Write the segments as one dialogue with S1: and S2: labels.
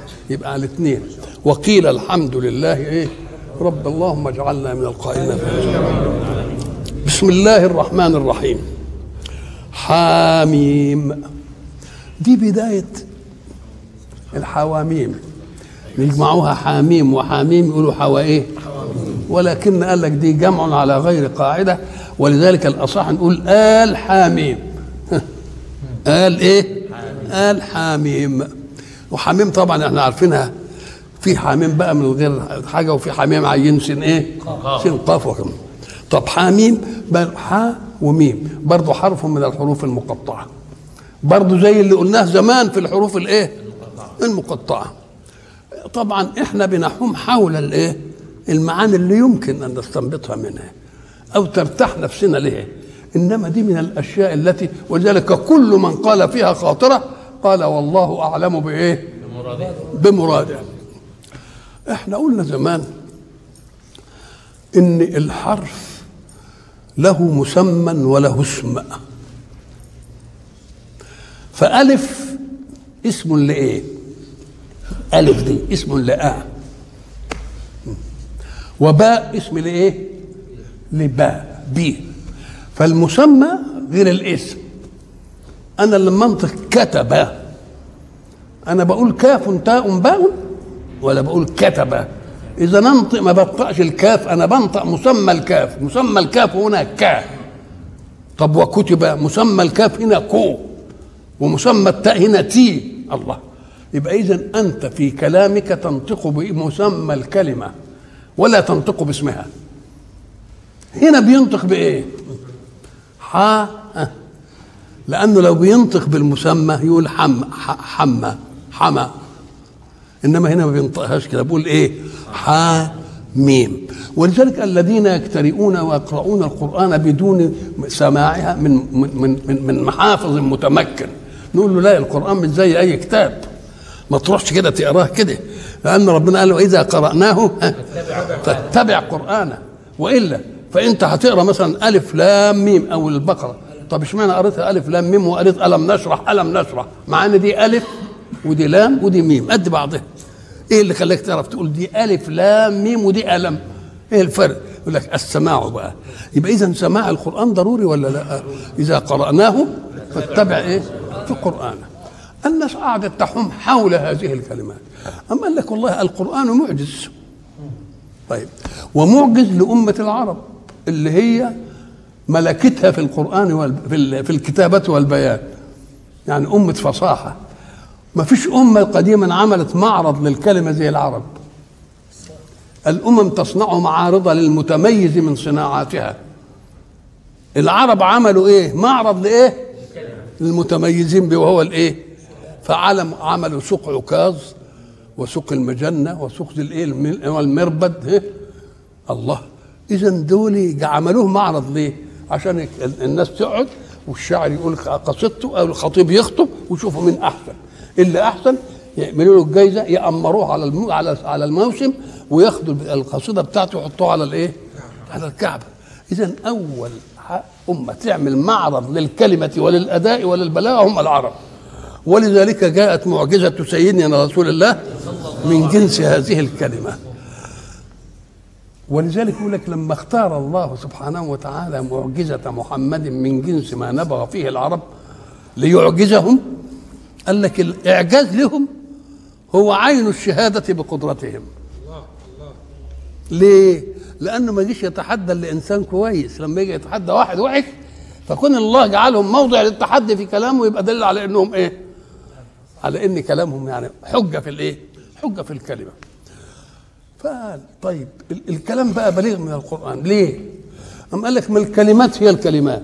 S1: يبقى على الاثنين. وقيل الحمد لله ايه رب اللهم اجعلنا من القائلين. بسم الله الرحمن الرحيم. حاميم دي بداية الحواميم، يجمعوها حاميم وحاميم يقولوا حوا ايه، ولكن قال لك دي جمع على غير قاعدة، ولذلك الأصح نقول آل حاميم. آل ايه؟ آل حاميم. وحاميم طبعا احنا عارفينها، في حاميم بقى من غير حاجة، وفي حاميم عين سين ايه؟ سين قاف وكم. طب حاميم حا وميم برضه حرف من الحروف المقطعة، برضه زي اللي قلناه زمان في الحروف الايه؟ المقطعة. طبعا احنا بنحوم حول الايه؟ المعاني اللي يمكن ان نستنبطها منها او ترتاح نفسنا ليه. انما دي من الاشياء التي، ولذلك كل من قال فيها خاطرة قال والله اعلم بايه؟ بمراده. احنا قلنا زمان ان الحرف له مسمى وله اسم. فألف اسم لإيه؟ ألف دي اسم لآ، وباء اسم لإيه؟ لباء بي. فالمسمى غير الاسم. أنا لما أنطق كتب أنا بقول كاف تاء باء ولا بقول كتب؟ إذا ننطق ما بنطقش الكاف، أنا بنطق مسمى الكاف. مسمى الكاف هنا كا. طب وكتب مسمى الكاف هنا كو، ومسمى التاء هنا تي. الله. يبقى إذن أنت في كلامك تنطق بمسمى الكلمة ولا تنطق باسمها. هنا بينطق بإيه؟ حا، لأنه لو بينطق بالمسمى يقول حمى، إنما هنا ما بينطقهاش كده، بقول إيه؟ حاميم. ولذلك الذين يقترؤون ويقرؤون القرآن بدون سماعها من محافظ متمكن، نقول له لا، القرآن مش زي أي كتاب، ما تروحش كده تقراه كده، لأن ربنا قال له إذا قرأناه فاتبع قرآنه. وإلا فأنت هتقرأ مثلا ألف لام ميم أو البقرة، طب اشمعنى قريتها ألف لام ميم وقريت ألم نشرح، مع إن دي ألف ودي لام ودي ميم قد بعضها. ايه اللي خلاك تعرف تقول دي الف لام ميم ودي الم؟ ايه الفرق؟ يقول لك السماع بقى. يبقى اذا سماع القران ضروري ولا لا؟ اذا قراناه فاتبع ايه؟ في قرانه. الناس قعدت تحوم حول هذه الكلمات، اما قال لك والله القران معجز. طيب، ومعجز لامه العرب اللي هي ملكتها في القران في الكتابه والبيان، يعني امه فصاحه. ما فيش أمة قديما عملت معرض للكلمة زي العرب. الأمم تصنع معارض للمتميز من صناعاتها. العرب عملوا إيه؟ معرض لإيه؟ للمتميزين به، وهو الإيه؟ عملوا سوق عكاظ وسوق المجنة وسوق الإيه؟ والمربد. الله. إذا دول عملوه معرض ليه؟ عشان الناس تقعد والشاعر يقول قصيدته أو الخطيب يخطب ويشوفوا مين أحسن. اللي احسن يعملوا له الجايزه، يامروه على الموسم، وياخدوا القصيده بتاعته يحطوها على الايه؟ على الكعبه. اذا اول امه تعمل معرض للكلمه وللاداء وللبلاغه هم العرب. ولذلك جاءت معجزه سيدنا رسول الله من جنس هذه الكلمه. ولذلك يقول لك لما اختار الله سبحانه وتعالى معجزه محمد من جنس ما نبغ فيه العرب ليعجزهم، قال لك الإعجاز لهم هو عين الشهادة بقدرتهم. ليه؟ لأنه ما يجيش يتحدى لإنسان كويس، لما يجي يتحدى واحد وحش فكون الله جعلهم موضع للتحدي في كلامه يبقى دل على إنهم إيه؟ على إن كلامهم يعني حجة في الإيه؟ حجة في الكلمة. فقال طيب الكلام بقى بليغ من القرآن ليه؟ أم قال لك ما الكلمات هي الكلمات.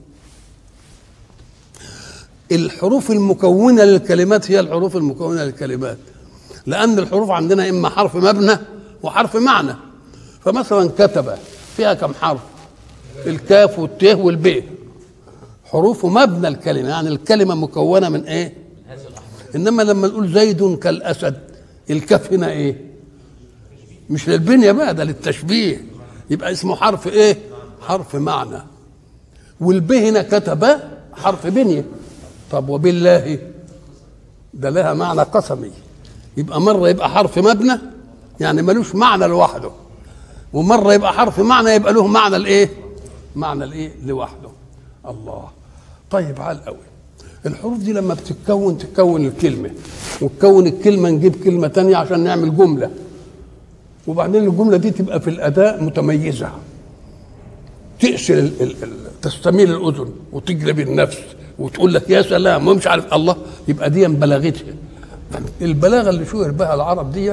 S1: الحروف المكونة للكلمات هي الحروف المكونة للكلمات، لأن الحروف عندنا إما حرف مبنى وحرف معنى. فمثلا كتب فيها كم حرف؟ الكاف والتاء والباء، حروف مبنى الكلمة، يعني الكلمة مكونة من إيه؟ إنما لما نقول زيد كالأسد، الكاف هنا إيه؟ مش للبنية بقى، ده للتشبيه، يبقى اسمه حرف إيه؟ حرف معنى. والباء هنا كتب حرف بنية. طب وبالله ده لها معنى قسمي، يبقى مرة يبقى حرف مبنى يعني ملوش معنى لوحده، ومرة يبقى حرف معنى يبقى له معنى الايه؟ معنى الايه؟ لوحده. الله. طيب عال قوي. الحروف دي لما تكون الكلمة، وتكون الكلمة نجيب كلمة تانية عشان نعمل جملة، وبعدين الجملة دي تبقى في الأداء متميزة، تأسر تستميل الأذن وتجلب النفس وتقول لك يا سلام ومش عارف الله، يبقى دي بلاغتها. البلاغة اللي شهر بها العرب دي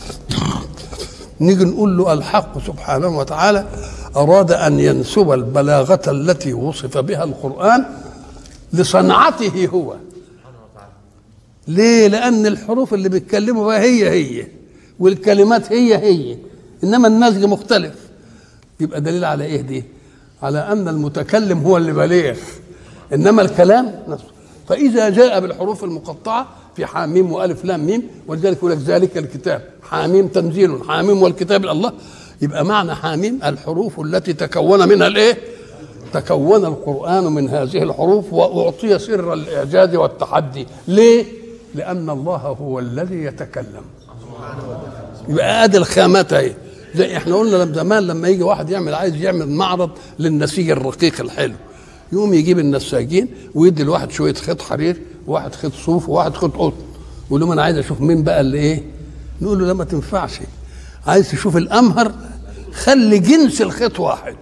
S1: نيجي نقول له الحق سبحانه وتعالى أراد أن ينسب البلاغة التي وصف بها القرآن لصنعته هو. ليه؟ لأن الحروف اللي بيتكلموا بها هي والكلمات هي، إنما النسج مختلف. يبقى دليل على إيه دي؟ على أن المتكلم هو اللي بليغ، إنما الكلام نفسه. فإذا جاء بالحروف المقطعة في حاميم وألف لام ميم، ولذلك يقول لك ذلك الكتاب حاميم تنزيل حاميم والكتاب الله، يبقى معنى حاميم الحروف التي تكون منها الإيه؟ تكون القرآن من هذه الحروف، وأعطي سر الإعجاز والتحدي. ليه؟ لأن الله هو الذي يتكلم. يبقى ادي الخامات اهي. زي احنا قلنا زمان لما يجي واحد عايز يعمل معرض للنسيج الرقيق الحلو، يقوم يجيب النساجين ويدي الواحد شويه خيط حرير وواحد خيط صوف وواحد خيط قطن، ويقول لهم انا عايز اشوف مين بقى اللي ايه. نقول له لا ما تنفعش، عايز تشوف الامهر خلي جنس الخيط واحد،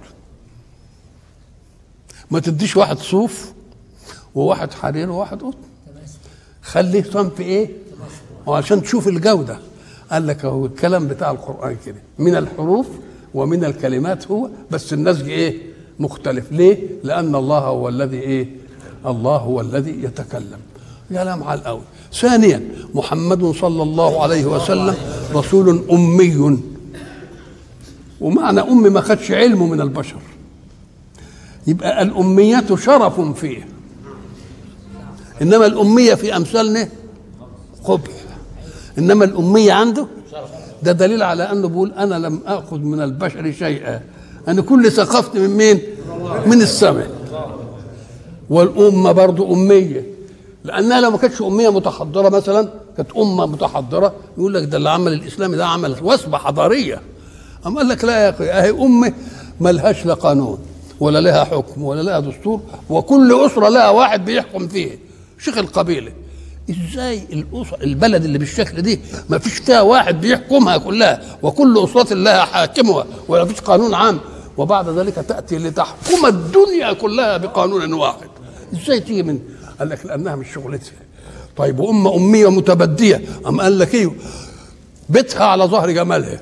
S1: ما تديش واحد صوف وواحد حرير وواحد قطن، خليه صنف ايه وعشان تشوف الجوده. قال لك هو الكلام بتاع القرآن كده من الحروف ومن الكلمات هو، بس النسج ايه؟ مختلف. ليه؟ لأن الله هو الذي ايه؟ الله هو الذي يتكلم. يا لام على الأول. ثانيا محمد صلى الله عليه وسلم رسول أمي، ومعنى أمي ما خدش علمه من البشر، يبقى الأمية شرف فيه، إنما الأمية في أمثالنا قبح، إنما الأمية عنده ده دليل على أنه بيقول أنا لم أخذ من البشر شيئا، أنا كل ثقافتي من مين؟ من السماء. والأمة برضو أمية، لأنها لو ما كانتش أمية متحضرة مثلا، كانت أمة متحضرة يقول لك ده اللي عمل الإسلامي ده عمل وثبة حضارية. أما قال لك لا يا أخي، أهي أمة ملهاش لا قانون ولا لها حكم ولا لها دستور، وكل أسرة لها واحد بيحكم فيه شيخ القبيلة. ازاي البلد اللي بالشكل دي ما فيش فيها واحد بيحكمها كلها، وكل أسرة لها حاكمها ولا فيش قانون عام، وبعد ذلك تأتي لتحكم الدنيا كلها بقانون واحد؟ ازاي تيجي من؟ قال لك لأنها مش شغلتها. طيب وأمة أمية متبدية، أم قال لك ايه؟ بيتها على ظهر جمالها،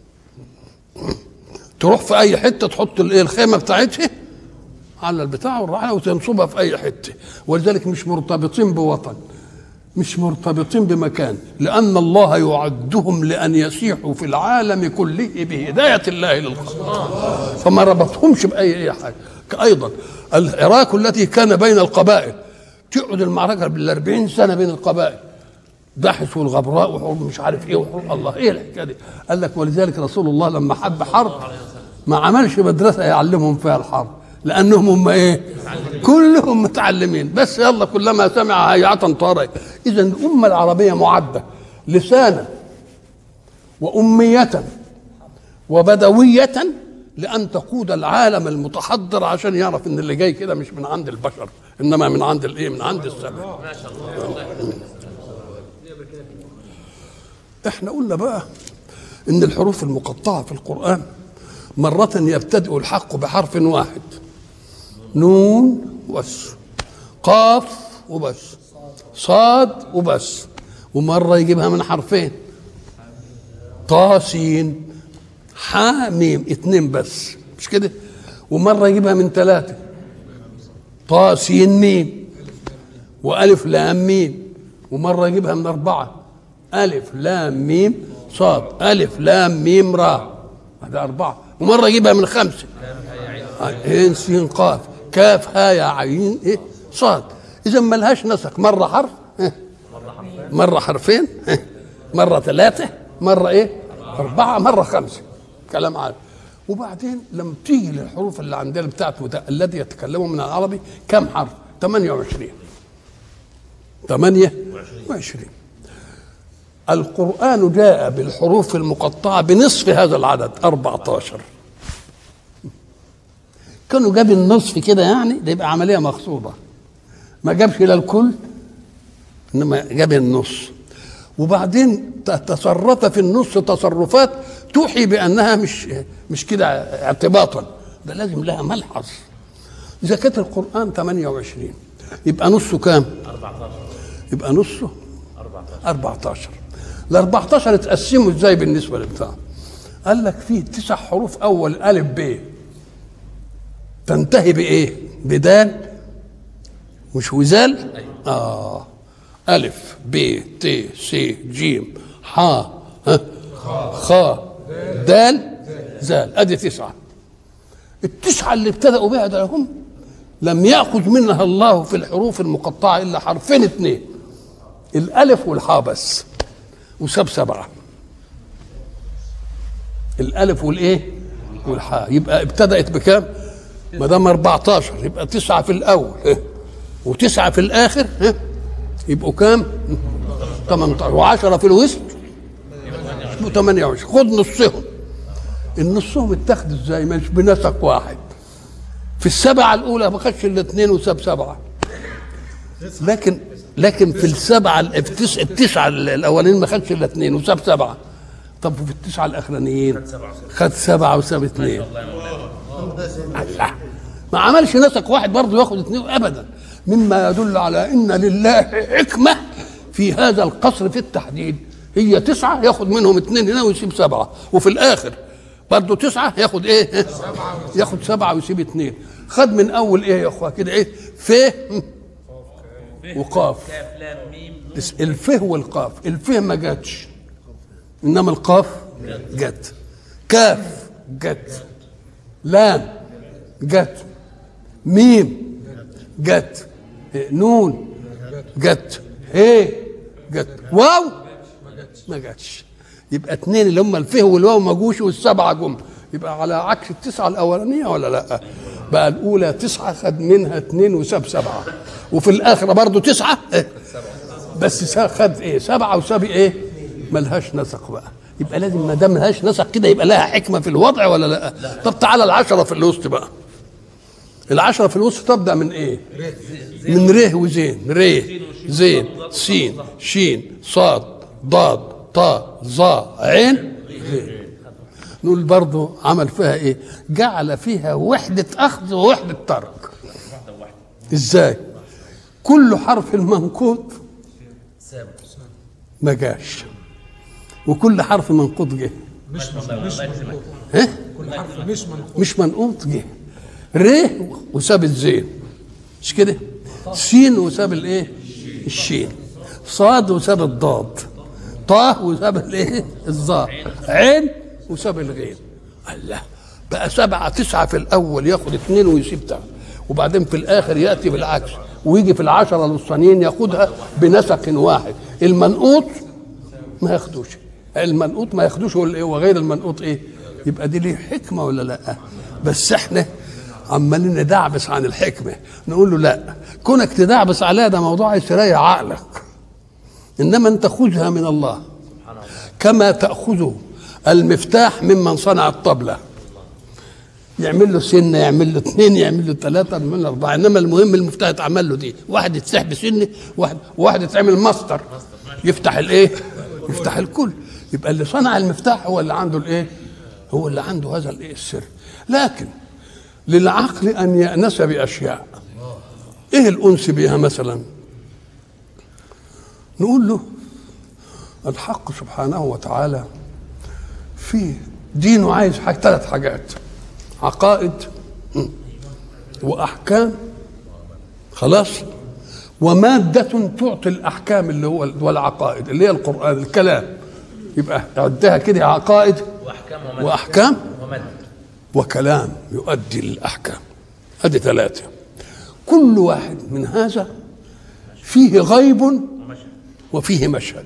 S1: تروح في أي حتة تحط الخيمة بتاعتها على البتاع والرحلة وتنصبها في أي حتة، ولذلك مش مرتبطين بوطن، مش مرتبطين بمكان، لأن الله يعدهم لأن يسيحوا في العالم كله بهداية الله للخلق، فما ربطهمش بأي حاجة. أيضا العراك التي كان بين القبائل، تقعد المعركة بال40 سنة بين القبائل، داحس والغبراء وحروب مش عارف ايه وحروب الله، ايه الحكايه دي؟ قال لك ولذلك رسول الله لما حب حرب ما عملش مدرسه يعلمهم فيها الحرب، لانهم هم ايه؟ كلهم متعلمين، بس يلا كلما سمع هيعة طارئ. اذا الامه العربيه معده لسانا واميه وبدويه لان تقود العالم المتحضر، عشان يعرف ان اللي جاي كده مش من عند البشر، انما من عند الايه؟ من عند السماء. ما شاء الله. احنا قلنا بقى ان الحروف المقطعه في القران مرة يبتدئ الحق بحرف واحد، نون وبس، قاف وبس، صاد وبس، ومرة يجيبها من حرفين، طا سين حا ميم، 2 بس، مش كده؟ ومرة يجيبها من 3، طا سين ميم وألف لام ميم، ومرة يجيبها من 4، ألف لام ميم صاد ألف لام ميم را، هذا 4، ومرة يجيبها من 5، عين سين قاف كاف ها يا عين إيه صاد. إذا ما لهاش نسق، مرة حرف مرة حرفين مرة 3 مرة إيه 4 مرة 5، كلام عادي. وبعدين لما تيجي للحروف اللي عندنا بتاعت الذي يتكلموا من العربي كم حرف؟ 28. القرآن جاء بالحروف المقطعة بنصف هذا العدد 14. كانوا جاب النصف كده يعني ده يبقى عملية مقصودة، ما جابش إلى الكل إنما جاب النص، وبعدين تصرف في النص تصرفات توحي بأنها مش كده اعتباطا، ده لازم لها ملحظ. إذا كانت القرآن 28 يبقى نصه كام؟
S2: 14.
S1: يبقى نصه 14. ال 14 اتقسموا ازاي بالنسبة للبتاع؟ قال لك فيه 9 حروف أول ألف ب تنتهي بإيه؟ بدال مش وزال؟ ألف ب ت س ج ح خ دال زال، أدي 9. ال9 اللي ابتدأوا بها ده هم لم يأخذ منها الله في الحروف المقطعة إلا حرفين 2، الألف والحاء بس، وساب 7. الألف والإيه؟ والحاء. يبقى ابتدأت بكام؟ ما دام 14 يبقى 9 في الأول و9 في الآخر يبقوا كام؟ 18 و10 في الوسط يبقوا 28. خد نصهم. النصهم اتخذ ازاي؟ مش بنسق واحد. في ال7 الأولى ما خدش إلا 2 وساب 7، لكن في ال9 الأولين ما خدش إلا 2 وساب 7. طب في ال9 الأخرانيين خد 7 وساب 2. الله، ما عملش نسق واحد برضه ياخد 2 أبدا، مما يدل على إن لله حكمة في هذا القصر في التحديد. هي 9 ياخد منهم 2 هنا ويسيب 7، وفي الآخر برضه 9 ياخد ايه؟ ياخد 7 ويسيب 2. خد من اول ايه يا اخوه كده؟ ايه؟ ف وقاف. الف والقاف. الف ما جاتش انما القاف جت. كاف جت، لام جت، ميم جت، نون جت، ايه جت، واو ما جاتش. يبقى 2 اللي هم الفه والواو ما جوش، وال7 جم. يبقى على عكس ال9 الاولانيه ولا لا؟ بقى الاولى 9 خد منها 2 وساب 7، وفي الاخره برضه 9 بس خد ايه؟ 7 وساب ايه؟ ملهاش نسق بقى. يبقى لازم ما دام ملهاش نسق كده يبقى لها حكمه في الوضع ولا لا؟ طب تعالى ال10 في الوسط بقى. ال10 في الوسط تبدا من ايه؟ من ر وزين. ر زين سين شين صاد ضاد طا ظا عين غين. نقول برضه عمل فيها ايه؟ جعل فيها وحدة أخذ ووحدة ترك. ازاي؟ كل حرف منقوط ما جاش، وكل حرف منقوط جه.
S3: مش منقوط. كل حرف مش منقوط
S1: جه. ر وساب الزين، مش كده؟ سين وساب الايه؟ الشين. صاد وساب الضاد. طه وساب الايه؟ الظاء. عين وساب الغين. الله، بقى 7 9 في الاول ياخد 2 ويسيب 9، وبعدين في الاخر ياتي بالعكس ويجي في ال10 الوسطانيين ياخدها بنسق واحد. المنقوط ما ياخدوش، المنقوط ما ياخدوش وغير المنقوط ايه؟ يبقى دي ليه حكمه ولا لا؟ بس احنا عمالين ندعبس عن الحكمه، نقول له لا، كونك تدعبس عليها ده موضوع يستريح عقلك، انما انت خذها من الله كما تاخذ المفتاح ممن صنع الطبله. يعمل له سنه، يعمل له 2، يعمل له 3، يعمل له 4، انما المهم المفتاح يتعمل له دي، واحد يتسح بسنه، واحد يتعمل ماستر يفتح الايه؟ يفتح الكل. يبقى اللي صنع المفتاح هو اللي عنده الايه؟ هو اللي عنده هذا الايه؟ السر. لكن للعقل ان يأنس باشياء. ايه الانس بها مثلا؟ نقول له الحق سبحانه وتعالى في دينه عايز 3 حاجات: عقائد واحكام، خلاص، ومادة تعطي الاحكام اللي هو والعقائد اللي هي القرآن الكلام. يبقى عدها كده: عقائد واحكام وكلام يؤدي للاحكام. ادي 3. كل واحد من هذا فيه غيب وفيه مشهد.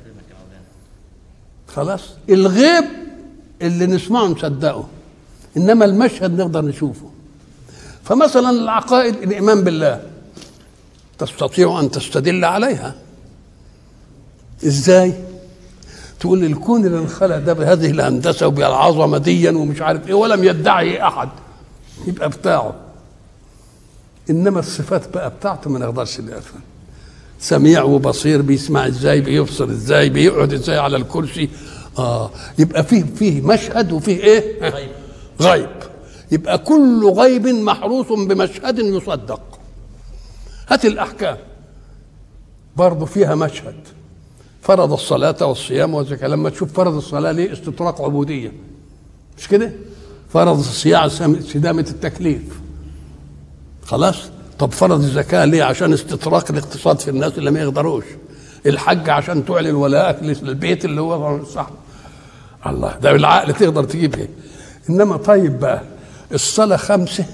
S1: خلاص، الغيب اللي نسمعه نصدقه، انما المشهد نقدر نشوفه. فمثلا العقائد، الايمان بالله تستطيع ان تستدل عليها ازاي؟ تقول الكون اللي انخلق ده بهذه الهندسه وبالعظمه ديا ومش عارف ايه ولم يدعي احد، يبقى بتاعه. انما الصفات بقى بتاعته ما نقدرش نعرفها. سميع وبصير، بيسمع ازاي، بيبصر ازاي، بيقعد ازاي على الكرسي. يبقى فيه مشهد وفيه ايه؟ غيب. يبقى كل غيب محروس بمشهد يصدق. هات الاحكام برضه فيها مشهد. فرض الصلاة والصيام والزكاة. لما تشوف فرض الصلاة ليه؟ استطراق عبودية، مش كده؟ فرض الصيام استدامة التكليف، خلاص. طب فرض الزكاة ليه؟ عشان استطراق الاقتصاد في الناس اللي ما يقدروش. الحج عشان تعلن ولاءك للبيت اللي هو صح. الله، ده بالعقل تقدر تجيبها. انما طيب بقى الصلاة 5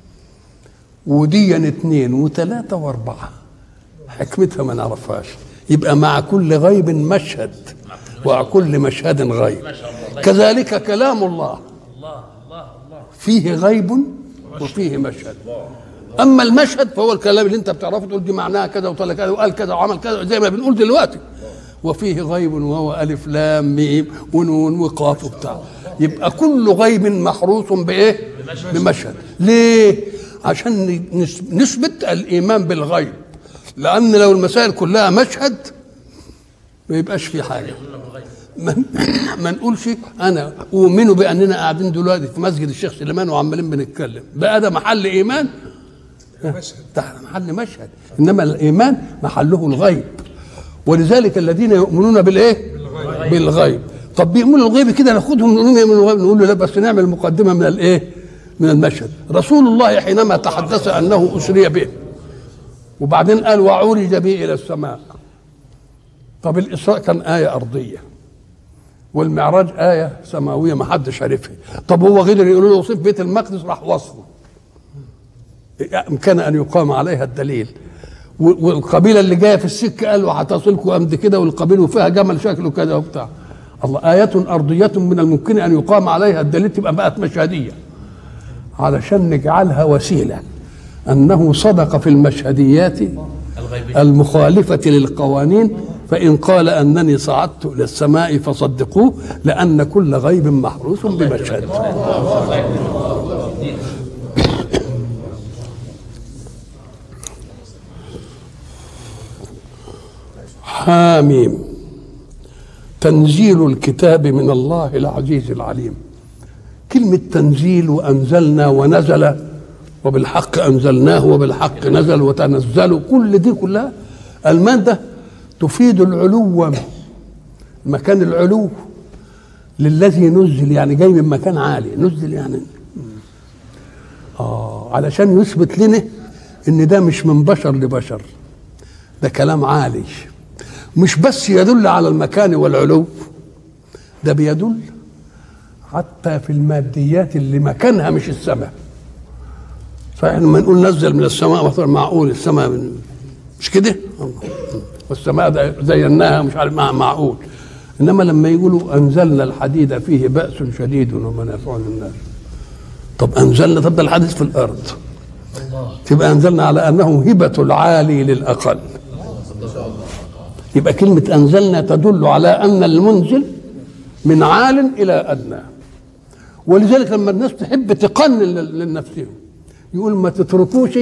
S1: وديا 2 و3 و4، حكمتها ما نعرفهاش. يبقى مع كل غيب مشهد ومع كل مشهد غيب. كذلك كلام الله فيه غيب وفيه مشهد. اما المشهد فهو الكلام اللي انت بتعرفه، تقول دي معناها كذا وطلع كذا وقال كذا وعمل كذا زي ما بنقول دلوقتي. وفيه غيب وهو الف لام ميم ونون وقاف وبتاع. يبقى كل غيب محروس بايه؟ بمشهد. ليه؟ عشان نثبت الايمان بالغيب. لان لو المسائل كلها مشهد ما يبقاش في حاجه. ما نقولش انا اؤمن باننا قاعدين دلوقتي في مسجد الشيخ سليمان وعمالين بنتكلم، بقى ده محل ايمان؟ ده محل مشهد. انما الايمان محله الغيب. ولذلك الذين يؤمنون بالايه؟ بالغيب. طب بيؤمنوا الغيب كده ناخدهم نقول له لا، بس نعمل مقدمه من الايه؟ من المشهد. رسول الله حينما تحدث انه اسري به وبعدين قال وعرج به الى السماء. طب الاسراء كان ايه ارضيه والمعراج ايه سماويه ما حدش عرفها. طب هو قدر يقول له وصف بيت المقدس، راح وصفه امكن ان يقام عليها الدليل. والقبيله اللي جايه في السكه قال له هتصلكوا امد كده، والقبيله فيها جمل شكله كده وبتاع. الله، ايه ارضيه من الممكن ان يقام عليها الدليل، تبقى بقت مشهديه علشان نجعلها وسيله انه صدق في المشهديات المخالفه للقوانين. فإن قال أنني صعدت إلى السماء فصدقوه، لأن كل غيب محروس بمشهد. حاميم تنزيل الكتاب من الله العزيز العليم. كلمة تنزيل وأنزلنا ونزل وبالحق أنزلناه وبالحق نزل وتنزل، كل دي كلها المادة تفيد العلو، مكان العلو للذي نزل، يعني جاي من مكان عالي. نزل يعني علشان يثبت لنا ان ده مش من بشر لبشر، ده كلام عالي. مش بس يدل على المكان والعلو، ده بيدل حتى في الماديات اللي مكانها مش السماء. صحيح لما نقول نزل من السماء مثلا معقول السماء من مش كده، والسماء زيناها مش عارف معقول. انما لما يقولوا انزلنا الحديد فيه باس شديد ومنافع للناس، طب انزلنا، طب ده الحديث في الارض، تبقى انزلنا على انه هبه العالي للاقل. يبقى كلمه انزلنا تدل على ان المنزل من عال الى ادنى. ولذلك لما الناس تحب تقنن لنفسهم يقول ما تتركوش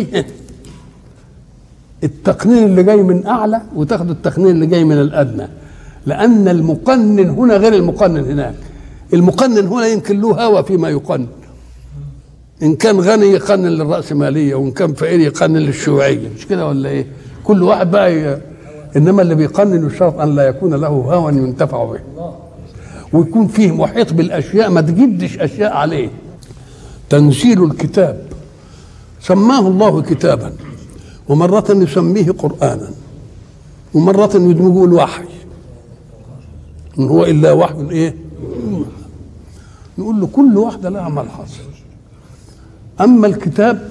S1: التقنين اللي جاي من اعلى وتاخدوا التقنين اللي جاي من الادنى، لان المقنن هنا غير المقنن هناك. المقنن هنا يمكن له هوى فيما يقنن، ان كان غني يقنن للراسماليه وان كان فقير يقنن للشيوعيه، مش كده ولا ايه؟ كل واحد بقى انما اللي بيقنن الشرط ان لا يكون له هوى ينتفع به، ويكون فيه محيط بالاشياء، ما تجدش اشياء عليه. تنزيل الكتاب سماه الله كتابا، ومرة يسميه قرآنا، ومرة يدمجه الوحي، إن هو إلا وحي إيه؟ نقول له كل واحدة لها ملحظ. أما الكتاب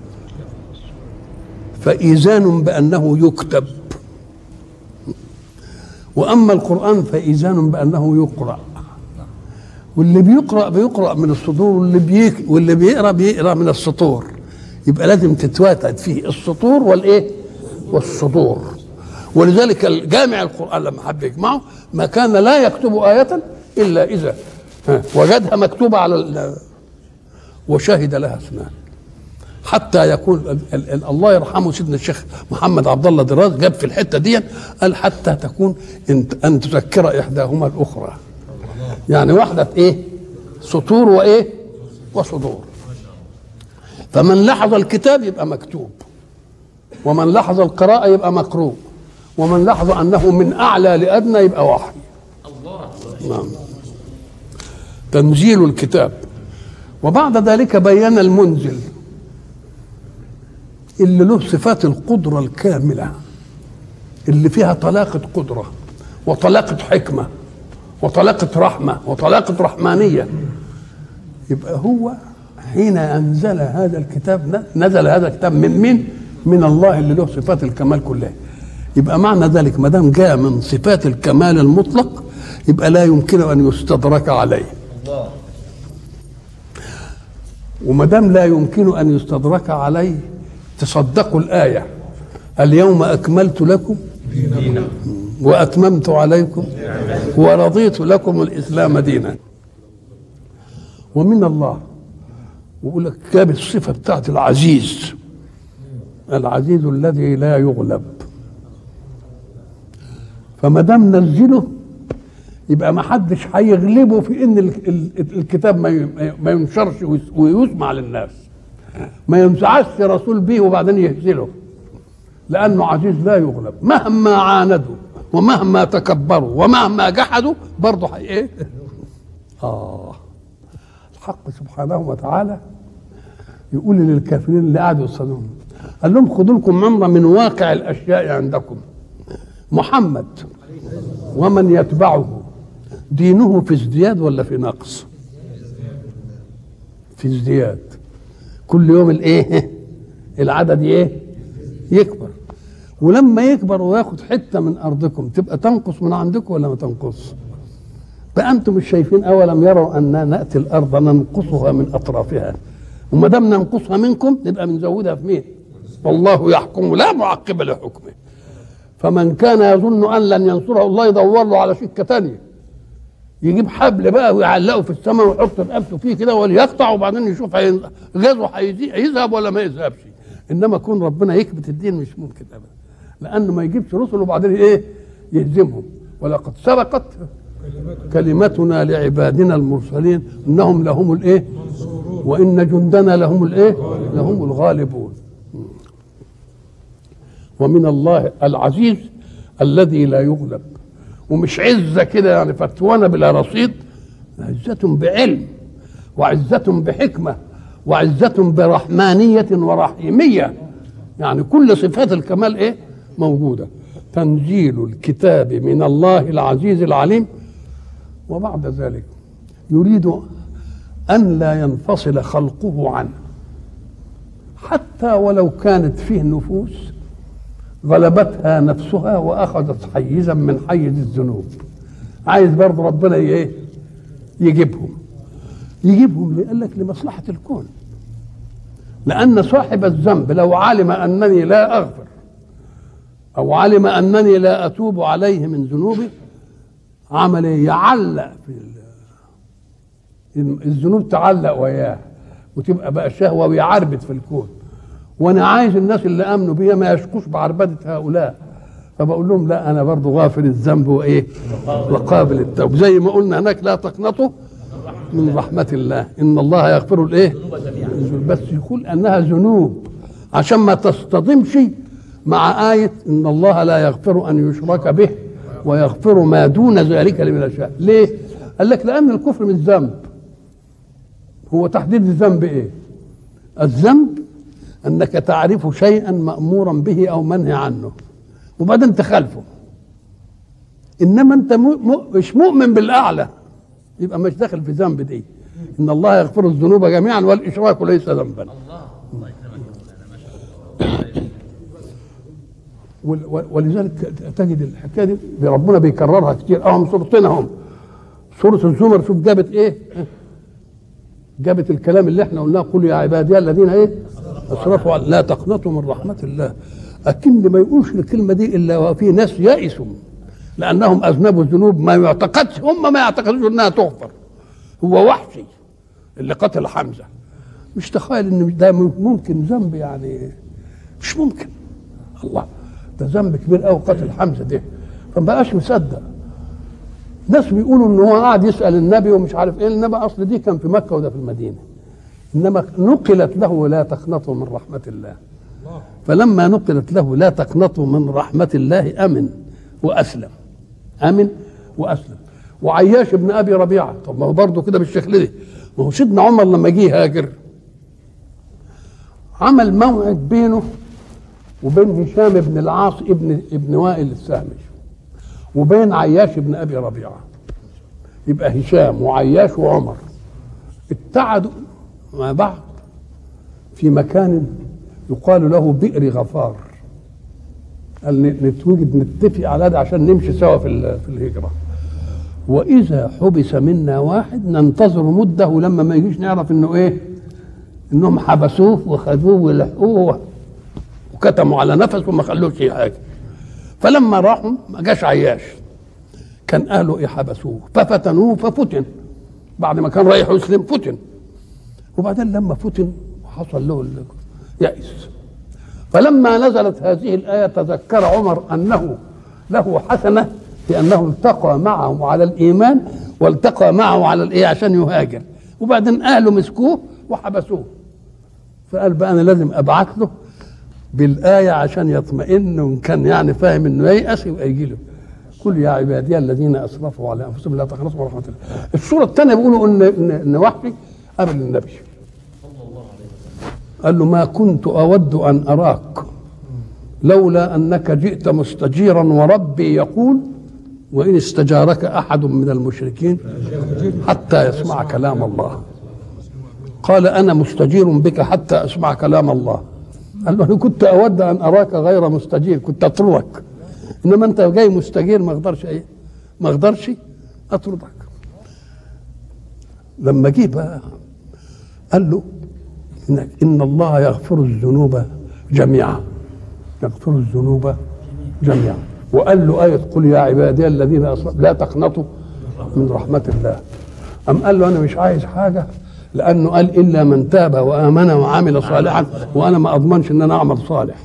S1: فإيذان بأنه يكتب، وأما القرآن فإيذان بأنه يقرأ. واللي بيقرأ من الصدور، واللي بيقرأ من السطور. يبقى لازم تتواتد فيه السطور والايه؟ والصدور. ولذلك الجامع القرآن لما حب يجمعه ما كان لا يكتب آية إلا إذا وجدها مكتوبة على وشهد لها اثنان، حتى يكون الله يرحمه سيدنا الشيخ محمد عبد الله دراز جاب في الحته دي قال حتى تكون ان تذكر احداهما الاخرى، يعني واحده ايه سطور وايه وصدور. فمن لحظ الكتاب يبقى مكتوب، ومن لحظ القراءه يبقى مقروء، ومن لحظ انه من اعلى لادنى يبقى وحي. نعم. تنزيل الكتاب. وبعد ذلك بين المنزل اللي له صفات القدرة الكاملة، اللي فيها طلاقة قدرة وطلاقة حكمة وطلاقة رحمة وطلاقة رحمانية. يبقى هو حين أنزل هذا الكتاب نزل هذا الكتاب من مين؟ من الله اللي له صفات الكمال كلها. يبقى معنى ذلك ما دام جاء من صفات الكمال المطلق يبقى لا يمكن أن يستدرك عليه. وما دام لا يمكن أن يستدرك عليه تصدقوا الآية اليوم أكملت لكم دينكم وأتممت عليكم ورضيت لكم الإسلام دينا. ومن الله ويقول لك جاب الصفة بتاعت العزيز، العزيز الذي لا يغلب. فما دام نزله يبقى ما حدش هيغلبه في ان الكتاب ما ينشرش ويسمع للناس، ما ينزعش رسول به وبعدين يهزله، لانه عزيز لا يغلب. مهما عاندوا ومهما تكبروا ومهما جحدوا برضه ايه الحق سبحانه وتعالى يقول للكافرين اللي قعدوا يصلون قال لهم خذوا لكم امر من واقع الاشياء عندكم. محمد ومن يتبعه دينه في ازدياد ولا في نقص؟ في ازدياد. كل يوم الايه العدد ايه يكبر، ولما يكبر وياخد حته من ارضكم تبقى تنقص من عندكم ولا ما تنقص؟ فانتم مش شايفين اولم يروا اننا ناتي الارض ننقصها من اطرافها، وما دام ننقصها منكم نبقى بنزودها في مين؟ والله يحكم لا معقب لحكمه. فمن كان يظن ان لن ينصره الله يدور له على سكه ثانيه، يجيب حبل بقى ويعلقه في السماء ويحط رقبته فيه كده وليقطع وبعدين يشوف غزوه هيذهب ولا ما يذهبش. انما كون ربنا يكبت الدين مش ممكن ابدا، لانه ما يجيبش رسل وبعدين ايه يهزمهم. ولقد سبقت كلمتنا لعبادنا المرسلين انهم لهم الايه وان جندنا لهم الايه لهم الغالبون. ومن الله العزيز الذي لا يغلب. ومش عزه كده يعني فتوانه بلا رصيد، عزه بعلم وعزه بحكمه وعزه برحمانيه ورحيميه، يعني كل صفات الكمال ايه موجوده. تنزيل الكتاب من الله العزيز العليم. وبعد ذلك يريد ان لا ينفصل خلقه عنه، حتى ولو كانت فيه نفوس غلبتها نفسها واخذت حيزا من حيز الذنوب، عايز برضه ربنا ايه يجيبهم قال لك لمصلحه الكون. لان صاحب الذنب لو علم انني لا اغفر او علم انني لا اتوب عليه من ذنوبي عمل ايه؟ يعلق في الذنوب، تعلق وياه وتبقى بقى شهوه ويعربد في الكون. وانا عايز الناس اللي امنوا بيا ما يشكوش بعربده هؤلاء، فبقول لهم لا انا برضو غافر الذنب وايه وقابل التوب. زي ما قلنا هناك لا تقنطوا من رحمه الله ان الله يغفر الايه، بس يقول انها ذنوب عشان ما تصطدمش مع آية ان الله لا يغفر ان يشرك به ويغفر ما دون ذلك لمن يشاء. ليه؟ قال لك لان الكفر من ذنب. هو تحديد الذنب ايه؟ الذنب انك تعرف شيئا مأمورا به او منهي عنه وبعدين تخالفه. انما انت مش مؤمن بالاعلى يبقى مش داخل في ذنب دي. ان الله يغفر الذنوب جميعا والاشراك ليس ذنبا. ولذلك تجد الحكايه دي ربنا بيكررها كتير. اهم صورتين اهم. سوره الزمر شوف جابت ايه؟ جابت الكلام اللي احنا قلناه قل يا عبادي الذين ايه اسرفوا لا تقنطوا من رحمه الله. أكن ما يقولش الكلمة دي إلا وفي ناس يائسوا لأنهم أذنبوا الذنوب ما يعتقدش، هم ما يعتقدوش أنها تغفر. هو وحشي اللي قتل حمزة، مش تخيل ان ده ممكن ذنب، يعني مش ممكن. الله، ده ذنب كبير قوي قتل حمزة ده، فما بقاش مصدق. ناس بيقولوا ان هو قاعد يسأل النبي ومش عارف ايه، النبي اصل دي كان في مكة وده في المدينة، انما نقلت له لا تقنطوا من رحمة الله. فلما نقلت له لا تقنطوا من رحمة الله امن واسلم، امن واسلم. وعياش بن ابي ربيعه، طب ما هو برضه كده بالشكل ده. ما هو سيدنا عمر لما جه هاجر عمل موعد بينه وبين هشام بن العاص ابن وائل السهمي وبين عياش بن ابي ربيعه. يبقى هشام وعياش وعمر ابتعدوا مع بعض في مكان يقال له بئر غفار. قال نتوجد نتفق على ده عشان نمشي سوا في الهجره. وإذا حبس منا واحد ننتظر مدة، ولما ما يجيش نعرف إنه إيه؟ إنهم حبسوه وخذوه ولحقوه وكتموا على نفسه وما خلوش أي حاجة. فلما راحوا ما جاش عياش، كان أهله إيه حبسوه ففتنوه ففتن. بعد ما كان رايح يسلم فتن، وبعدين لما فتن حصل له يأس. فلما نزلت هذه الآية تذكر عمر أنه له حسنة لأنه التقى معه على الإيمان والتقى معه على الإيه عشان يهاجر، وبعدين أهله مسكوه وحبسوه. فقال بقى أنا لازم أبعث له بالآية عشان يطمئن، وإن كان يعني فاهم إنه ييأس يبقى يجي له قل يا عبادي الذين أسرفوا على أنفسهم لا تقنطوا من رحمة الله. السورة الثانية بيقولوا إن وحي قبل النبي قال له ما كنت أود أن أراك لولا أنك جئت مستجيرا وربي يقول وإن استجارك أحد من المشركين حتى يسمع كلام الله. قال أنا مستجير بك حتى أسمع كلام الله. قال له كنت أود أن أراك غير مستجير، كنت أطردك، إنما أنت جاي مستجير ما أقدرش أطردك. لما جه بقى قال له إن الله يغفر الذنوب جميعا، يغفر الذنوب جميعا. وقال له آية قل يا عبادي الذين أسرفوا لا تقنطوا من رحمة الله. أم قال له أنا مش عايز حاجة، لأنه قال إلا من تاب وآمن وعمل صالحا، وأنا ما أضمنش إن أنا أعمل صالح.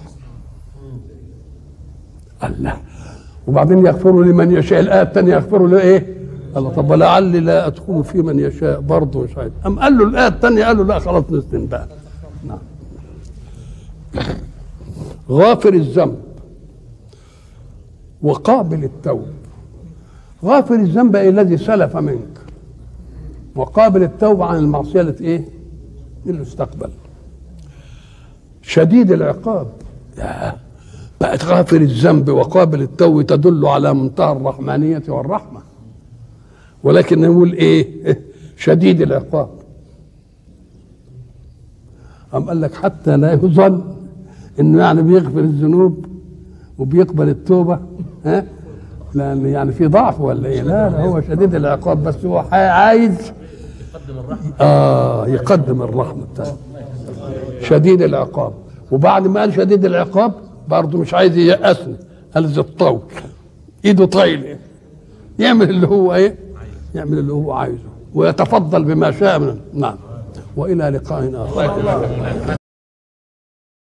S1: الله. وبعدين يغفر لمن يشاء، الآية الثانية يغفر له إيه؟ قال له طب لعلي لا أدخل في من يشاء برضه مش عايز. أم قال له الآية الثانية قال له لا خلاص نسلم بقى. نعم. غافر الذنب وقابل التوب. غافر الذنب الذي سلف منك، وقابل التوبة عن المعصية التي ايه؟ اللي استقبل. شديد العقاب. بقت غافر الذنب وقابل التوبة تدل على منتهى الرحمانية والرحمة، ولكن نقول ايه؟ شديد العقاب. أم قال لك حتى لا يظن انه يعني بيغفر الذنوب وبيقبل التوبة، ها؟ لأن يعني في ضعف ولا ايه؟ لا هو شديد العقاب، بس هو عايز يقدم الرحمة بتاعته. شديد العقاب. وبعد ما قال شديد العقاب برضه مش عايز ييأسني، قال ذي الطول، ايده طايله، يعمل اللي هو ايه؟ يعمل اللي هو عايزه ويتفضل بما شاء منه. نعم. والى لقاء اخر.